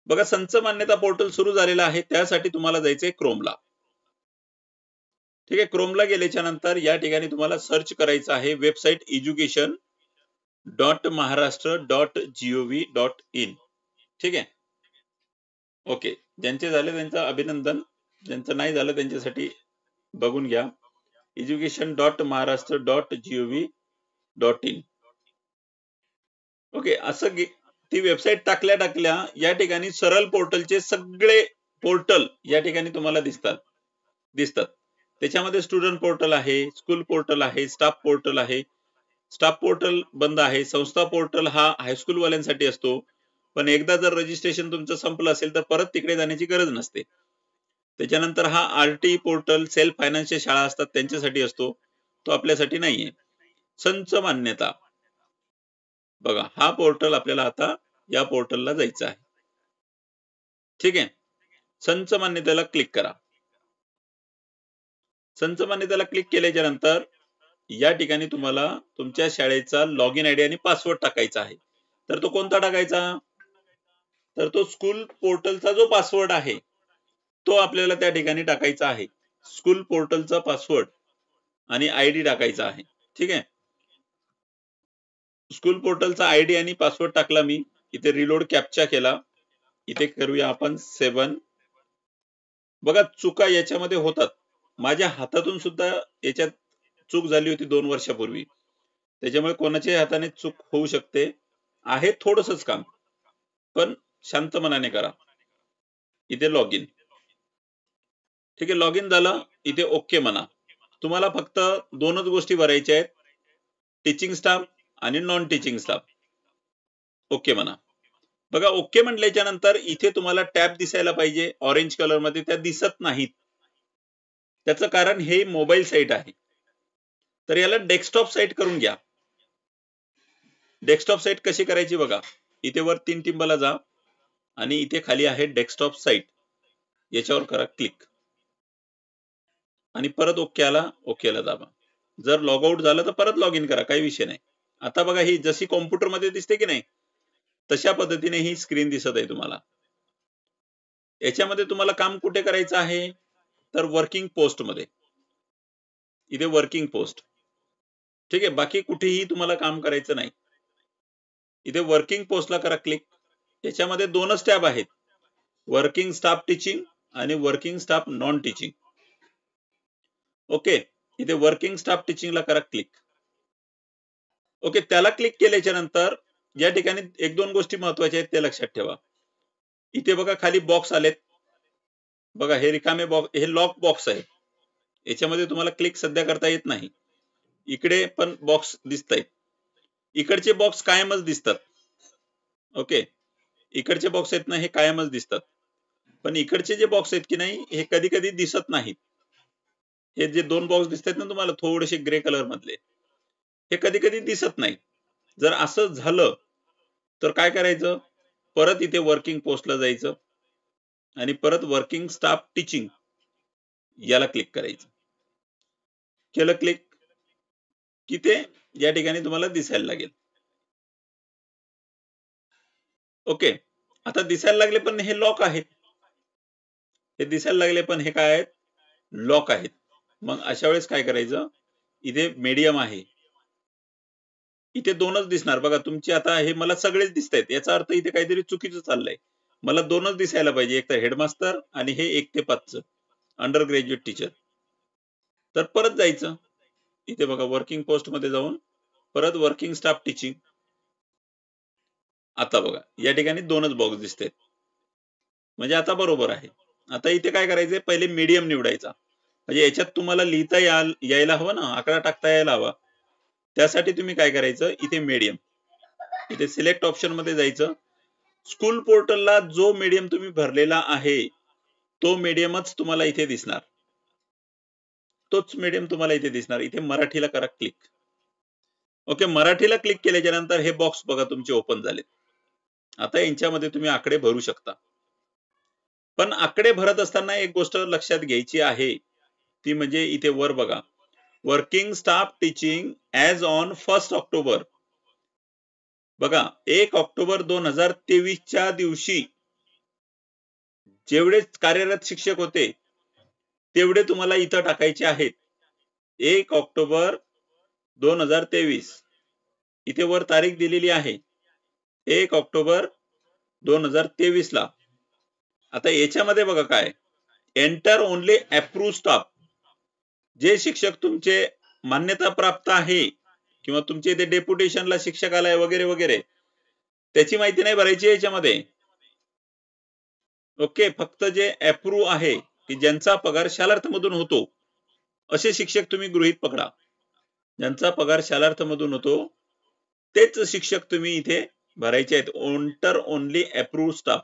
बघा संच मान्यता पोर्टल सुरू झालेलं आहे, त्यासाठी तुम्हाला जायचंय क्रोमला. ठीक आहे, क्रोमला गेल्याच्या नंतर या ठिकाणी तुम्हाला सर्च करायचं आहे वेबसाईट education.maharashtra.gov.in. ठीक आहे, ओके. ज्यांचे झाले त्यांचं अभिनंदन, ज्यांचं नाही झालं त्यांच्यासाठी बघून घ्या. education.maharashtra.gov.in. ओके, असं ती वेबसाईट टाकल्या या ठिकाणी सरळ पोर्टलचे सगळे पोर्टल या ठिकाणी तुम्हाला दिसतात. त्याच्यामध्ये स्टुडंट पोर्टल आहे, स्कूल पोर्टल आहे, स्टाफ पोर्टल आहे. स्टाफ पोर्टल बंद आहे. संस्था पोर्टल हा हायस्कूल वाल्यांसाठी असतो, पण एकदा जर रजिस्ट्रेशन तुमचं संपलं असेल तर परत तिकडे जाण्याची गरज नसते. त्याच्यानंतर हा आरटी पोर्टल सेल्फ फायनान्सच्या शाळा असतात त्यांच्यासाठी असतो, तो आपल्यासाठी नाहीये. संच मान्यता बघा, हा पोर्टल आपल्याला आता या पोर्टलला जायचं आहे. ठीक आहे, संच मान्यतेला क्लिक करा. संच मान्यतेला क्लिक केल्याच्या नंतर या ठिकाणी तुम्हाला तुमच्या शाळेचा लॉग इन आयडी आणि पासवर्ड टाकायचा आहे. तर तो कोणता टाकायचा? तर तो स्कूल पोर्टलचा जो पासवर्ड आहे तो आपल्याला त्या ठिकाणी टाकायचा आहे. स्कूल पोर्टलचा पासवर्ड आणि आयडी टाकायचा आहे. ठीक आहे, स्कूल पोर्टलचा आयडी आणि पासवर्ड टाकला मी. इथे रिलोड कॅप्चा केला. इथे करूया आपण 7. बघा चुका याच्यामध्ये होतात. माझ्या हातातून सुद्धा याच्यात चूक झाली होती 2 वर्षापूर्वी, त्याच्यामुळे कोणाच्याही हाताने चूक होऊ शकते. आहे थोडंसंच काम, पण शांत मनाने करा. इथे लॉग इन. ठीक आहे, लॉग इन झालं. इथे ओके म्हणा. तुम्हाला फक्त 2च गोष्टी भरायच्या आहेत, टीचिंग स्टाफ आणि नॉन टीचिंग स्टाफ. ओके म्हणा. बघा ओके म्हटल्याच्या नंतर इथे तुम्हाला टॅब दिसायला पाहिजे ऑरेंज कलर मध्ये, त्या दिसत नाहीत. त्याचं कारण हे मोबाईल साईट आहे, तर याला डेस्कटॉप साईट करून घ्या. डेस्कटॉप साईट कशी करायची बघा, इथे वर 3 टिंबाला जा आणि इथे खाली आहे डेस्कटॉप साईट, याच्यावर करा क्लिक आणि परत ओकेला दाबा. जर लॉग आउट झालं तर परत लॉग इन करा, काही विषय नाही. आता बघा ही जशी कॉम्प्युटर मध्ये दिसते की नाही तशा पद्धतीने ही स्क्रीन दिसत आहे तुम्हाला. याच्यामध्ये तुम्हाला काम कुठे करायचं आहे तर वर्किंग पोस्ट मध्ये. इथे वर्किंग पोस्ट. ठीक आहे, बाकी कुठेही तुम्हाला काम करायचं नाही. इथे वर्किंग पोस्टला करा क्लिक. याच्यामध्ये 2च टॅब आहेत, वर्किंग स्टाफ टीचिंग आणि working staff non teaching. Okay, इथे वर्किंग स्टाफ टीचिंगला करा क्लिक. ओके, त्याला क्लिक केल्याच्या नंतर या ठिकाणी 1-2 गोष्टी महत्वाच्या आहेत ते लक्षात ठेवा. इथे बघा खाली बॉक्स आलेत. बघा हे रिकामे बॉक्स, हे लॉक बॉक्स आहे. याच्यामध्ये तुम्हाला क्लिक सध्या करता येत नाही. इकडे पण बॉक्स दिसतायत. इकडचे बॉक्स कायमच दिसतात. ओके, इकडचे बॉक्स आहेत ना हे कायमच दिसतात, पण इकडचे जे बॉक्स आहेत की नाही हे कधी कधी दिसत नाहीत. हे जे 2 बॉक्स दिसतात ना तुम्हाला थोडेसे ग्रे कलर मधले, हे कधी कधी दिसत नाही. जर असं झालं तर काय करायचं, परत इथे वर्किंग पोस्टला जायचं आणि परत वर्किंग स्टाफ टीचिंग याला क्लिक करायचं. केलं क्लिक की ते या ठिकाणी तुम्हाला दिसायला लागेल. ओके, आता दिसायला लागले पण हे लॉक आहेत. हे दिसायला लागले पण हे काय आहेत, लॉक आहेत. मग अशा वेळेस काय करायचं, इथे मीडियम आहे, इथे 2च दिसणार. बघा तुमची आता हे मला सगळेच दिसतायत, याचा अर्थ इथे काहीतरी चुकीचं चाललंय. मला 2च दिसायला पाहिजे, एक तर हेडमास्टर आणि हे 1 ते 5चं अंडर ग्रॅज्युएट टीचर. तर परत जायचं, इथे बघा वर्किंग पोस्ट मध्ये जाऊन परत वर्किंग स्टाफ टीचिंग. आता बघा या ठिकाणी 2च बॉक्स दिसतात, म्हणजे आता बरोबर आहे. आता इथे काय करायचंय, पहिले मीडियम निवडायचा. म्हणजे याच्यात तुम्हाला लिहिता यायला हवं ना, आकडा टाकता यायला हवा. त्यासाठी तुम्ही काय करायचं, इथे मीडियम, इथे सिलेक्ट ऑप्शन मध्ये जायचं. स्कूल पोर्टलला जो मीडियम तुम्ही भरलेला आहे तो मीडियमच तुम्हाला इथे दिसणार, तोच मीडियम तुम्हाला इथे दिसणार. इथे मराठीला करा क्लिक. ओके, मराठीला क्लिक केल्याच्या नंतर हे बॉक्स बघा तुमचे ओपन झाले. आता यांच्यामध्ये तुम्ही आकडे भरू शकता, पण आकडे भरत असताना एक गोष्ट लक्षात घ्यायची आहे, ती म्हणजे इथे वर बघा working staff teaching as on 1 October. बघा 1 ऑक्टोबर 2023 च्या दिवशी जेवढे कार्यरत शिक्षक होते तेवढे तुम्हाला इथं टाकायचे आहेत. 1 ऑक्टोबर 2023 इथे वर तारीख दिलेली आहे 1 ऑक्टोबर 2023 ला. आता याच्यामध्ये बघा काय, एंटर ओनली अप्रूव्ह स्टाफ. जे शिक्षक तुमचे मान्यता प्राप्त आहे किंवा तुमचे इथे डेप्युटेशनला शिक्षक आलाय वगैरे वगैरे, त्याची माहिती नाही भरायची याच्यामध्ये. ओके, फक्त जे अप्रूव्ह आहे की ज्यांचा पगार शालार्थ मधून होतो असे शिक्षक तुम्ही गृहीत पकडा. ज्यांचा पगार शालार्थ मधून होतो तेच शिक्षक तुम्ही इथे भरायचे आहेत. Enter only approve staff.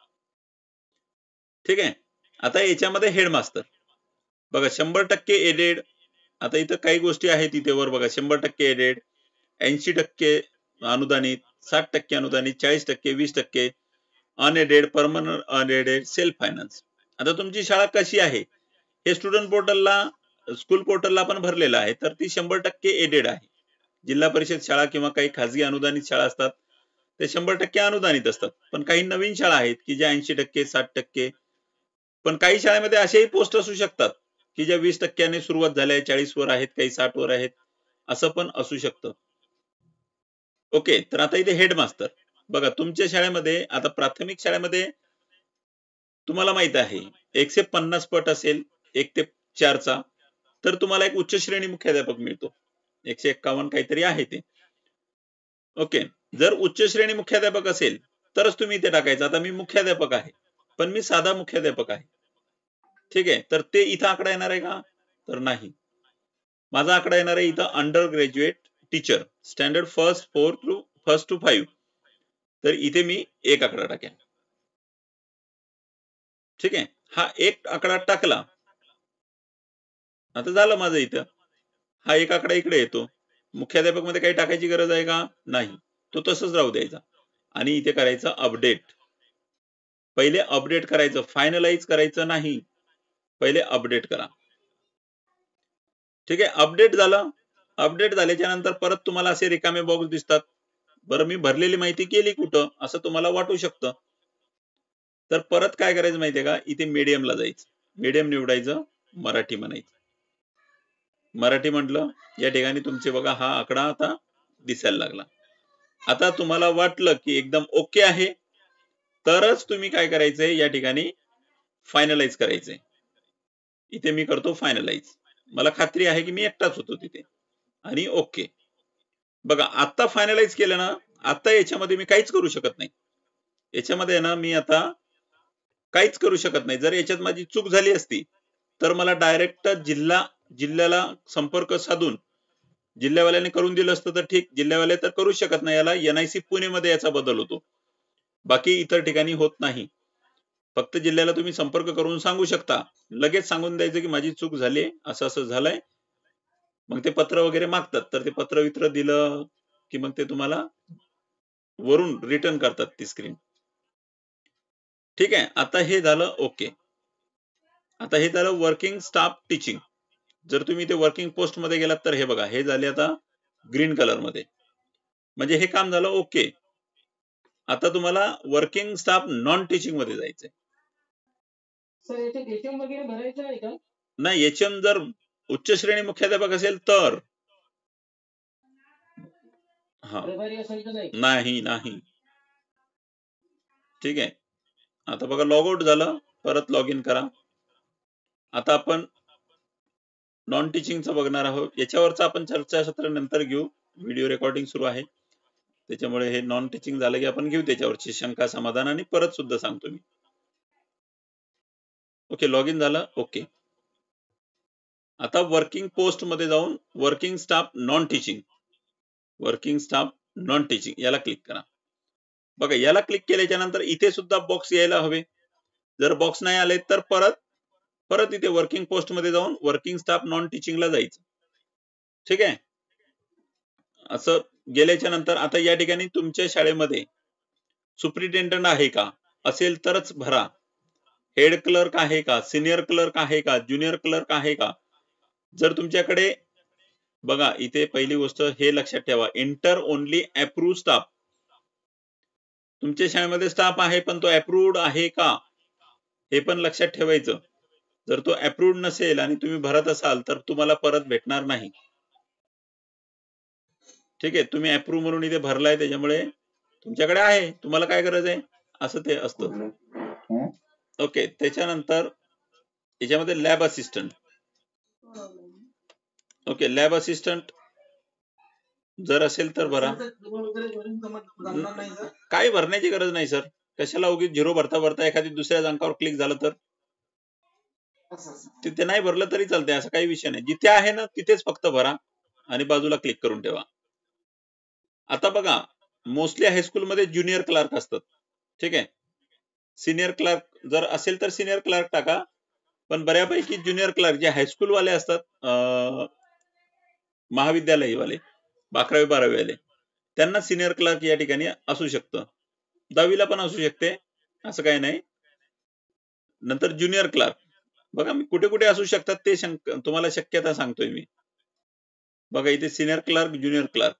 ठीक आहे. आता याच्यामध्ये हेडमास्टर बघा 100% एडेड. आता इथं काही गोष्टी आहेत इथे वर बघा 100% एडेड, 80% अनुदानित, 60% अनुदानित, 40%, 20% unaided, permanent unaided, self finance. आता तुमची शाळा कशी आहे हे स्टुडंट पोर्टलला, स्कूल पोर्टलला पण भरलेलं आहे, तर ती 100% एडेड आहे. जिल्हा परिषद शाळा किंवा काही खाजगी अनुदानित शाळा असतात ते 100% अनुदानित असतात. पण काही नवीन शाळा आहेत की ज्या 80%, 60%, पण काही शाळेमध्ये असेही पोस्ट असू शकतात की ज्या 20% सुरुवात झाल्या, 40 वर आहेत, काही 60 वर आहेत, असं पण असू शकतं. ओके, तर आता इथे हेडमास्टर बघा तुमच्या शाळेमध्ये, आता प्राथमिक शाळेमध्ये तुम्हाला माहित आहे 150 पट असेल 1 ते 4 चा, तर तुम्हाला एक उच्च श्रेणी मुख्याध्यापक मिळतो. 151 काहीतरी आहे ते. ओके, जर उच्च श्रेणी मुख्याध्यापक असेल तरच तुम्ही इथे टाकायचं. आता मी मुख्याध्यापक आहे पण मी साधा मुख्याध्यापक आहे. ठीक आहे, तर ते इथं आकडा येणार आहे का? तर नाही. माझा आकडा येणार आहे इथं under graduate teacher standard first to 5. तर इथे मी 1 आकडा टाकेन. ठीक आहे, हा 1 आकडा टाकला. आता झालं माझं इथं. हा 1 आकडा इकडे येतो. मुख्याध्यापक मध्ये काही टाकायची गरज आहे का? नाही. तो तसंच राहू द्यायचा आणि इथे करायचं अपडेट. पहिले अपडेट करायचं, फायनलाइज करायचं नाही, पहिले अपडेट करा. ठीक आहे, अपडेट झालं. अपडेट झाल्याच्या नंतर परत तुम्हाला असे रिकामे बॉक्स दिसतात. बरं, मी भरलेली माहिती केली कुठं असं तुम्हाला वाटू शकतं. तर परत काय करायचं माहितीये का, इथे मीडियमला जायचं, मीडियम निवडायचं, मराठी म्हणायचं. मराठी म्हटलं या ठिकाणी तुमचे बघा हा आकडा आता दिसायला लागला. आता तुम्हाला वाटलं की एकदम ओके आहे तरच तुम्ही काय करायचंय, या ठिकाणी फायनलाइज करायचंय. इथे मी करतो फायनलाइज. मला खात्री आहे की मी एकटाच होतो तिथे आणि ओके. बघा आता फायनलाइज केलं ना, आता याच्यामध्ये मी काहीच करू शकत नाही. याच्यामध्ये ना मी आता काहीच करू शकत नाही. जर याच्यात माझी चूक झाली असती तर मला डायरेक्ट जिल्ह्याला संपर्क साधून जिल्ह्यावाल्याने करून दिलं असतं तर ठीक. जिल्ह्यावाले तर करू शकत नाही, याला NIC पुणे मध्ये याचा बदल होतो, बाकी इतर ठिकाणी होत नाही. फक्त जिल्ह्याला तुम्ही संपर्क करून सांगू शकता, लगेच सांगून द्यायचं की माझी चूक झाली, असं असं झालंय. मग ते पत्र वगैरे मागतात, तर ते पत्र वित्र दिलं की मग ते तुम्हाला वरून रिटर्न करतात ती स्क्रीन. ठीक आहे, आता हे झालं ओके. आता हे झालं वर्किंग स्टाफ टीचिंग. जर तुम्ही ते वर्किंग पोस्ट मध्ये गेलात तर हे बघा, हे झाले आता ग्रीन कलर मध्ये, म्हणजे हे काम झालं ओके. आता तुम्हाला वर्किंग स्टाफ नॉन टीचिंग मध्ये जायचंय. सर याच्यात एचएम वगैरे भरायचं आहे का? नाही, एचएम जर उच्च श्रेणी मुख्याध्यापक असेल तर. हा, नाही नाही. ठीक आहे, आता बघा लॉग आउट झालं, परत लॉग इन करा. आता आपण नॉन टीचिंगचं बघणार आहोत. याच्यावरचं आपण चर्चासत्र नंतर घेऊ, व्हिडिओ रेकॉर्डिंग सुरू आहे त्याच्यामुळे हे नॉन टीचिंग झालं की आपण घेऊ त्याच्यावरची शंका समाधान आणि परत सुद्धा सांगतो मी. ओके, लॉग इन झालं ओके. आता वर्किंग पोस्ट मध्ये जाऊन working staff non teaching, working staff non teaching याला क्लिक करा. बघा याला क्लिक केल्याच्या नंतर इथे सुद्धा बॉक्स यायला हवे. जर बॉक्स नाही आले तर परत इथे वर्किंग पोस्ट मध्ये जाऊन वर्किंग स्टाफ नॉन टीचिंगला जायचं. ठीक आहे, असं गेल्याच्या नंतर आता या ठिकाणी तुमच्या शाळेमध्ये सुप्रिटेंडंट आहे का, असेल तरच भरा. हेड क्लर्क आहे का, सिनियर क्लर्क आहे का, ज्युनियर क्लर्क आहे का. जर तुमच्याकडे बघा इथे पहिली गोष्ट हे लक्षात ठेवा, एंटर ओनली अप्रूव्ह स्टाफ. तुमच्या शाळेमध्ये स्टाफ आहे पण तो अप्रूव्ड आहे का, हे पण लक्षात ठेवायचं. जर तो अप्रूव्ड नसेल आणि तुम्ही भरत असाल तर तुम्हाला परत भेटणार नाही. ठीक आहे, तुम्ही अप्रूव्ह म्हणून इथे भरलाय त्याच्यामुळे तुमच्याकडे आहे, तुम्हाला काय गरज आहे असं ते असतं. ओके, त्याच्यानंतर याच्यामध्ये lab assistant. Okay, lab assistant जर असेल तर भरा. काही भरण्याची गरज नाही सर. कशाला उगीच 0 भरता भरता एखादी दुसऱ्या अंकावर क्लिक झालं तर तिथे नाही भरलं तरी चालतंय, असा काही विषय नाही. जिथे आहे ना तिथेच फक्त भरा आणि बाजूला क्लिक करून ठेवा. आता बघा, मोस्टली हायस्कूल मध्ये ज्युनियर क्लार्क असतात. ठीक आहे, सिनियर क्लार्क जर असेल तर सिनियर क्लार्क टाका, पण बऱ्यापैकी ज्युनियर क्लार्क जे हायस्कूल वाले असतात, महाविद्यालयीवाले 11वी-12वी वाले, त्यांना सिनियर क्लार्क या ठिकाणी असू शकतं. 10वीला पण असू शकते, असं काही नाही. नंतर ज्युनियर क्लार्क बघा, मी कुठे कुठे असू शकतात ते तुम्हाला शक्यता सांगतोय मी. बघा इथे senior clerk, junior clerk.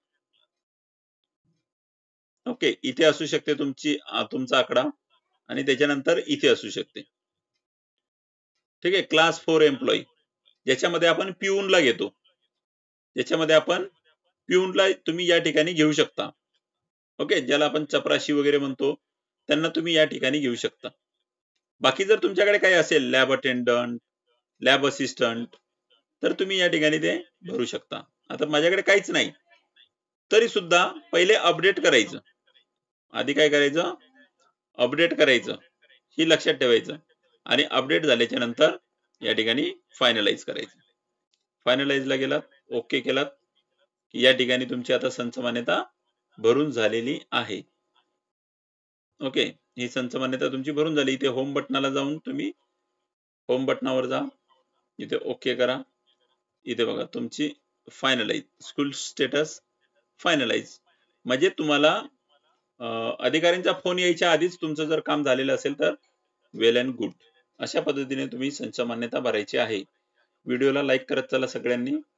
Okay, इथे असू शकते तुमचा आकडा आणि त्याच्यानंतर इथे असू शकते. ठीक आहे, क्लास 4 एम्प्लॉई ज्याच्यामध्ये आपण पिऊनला घेतो, ज्याच्यामध्ये आपण पिऊनला तुम्ही या ठिकाणी घेऊ शकता. ओके, ज्याला आपण चपराशी वगैरे म्हणतो त्यांना तुम्ही या ठिकाणी घेऊ शकता. बाकी जर तुमच्याकडे काही असेल लॅब अटेंडंट, लॅब असिस्टंट, तर तुम्ही या ठिकाणी ते भरू शकता. आता माझ्याकडे काहीच नाही तरी सुद्धा पहिले अपडेट करायचं. आधी काय करायचं, अपडेट करायचं, ही लक्षात ठेवायचं. आणि अपडेट झाल्याच्या नंतर या ठिकाणी फायनलाइज करायचं. फायनलाइजला गेलात, ओके केलात की या ठिकाणी तुमची आता संच मान्यता भरून झालेली आहे. ओके, ही संच मान्यता तुमची भरून झाली. इथे होम बटनाला जाऊन तुम्ही होम बटनावर जा, इथे ओके करा. इथे बघा तुमची फायनलाइज, स्कूल स्टेटस फायनलाइज. म्हणजे तुम्हाला अधिकाऱ्यांचा फोन यायच्या आधीच तुमचं जर काम झालेलं असेल तर वेल अँड गुड. अशा पद्धतीने तुम्ही संच मान्यता भरायची आहे. व्हिडिओला लाईक करत चला सगळ्यांनी.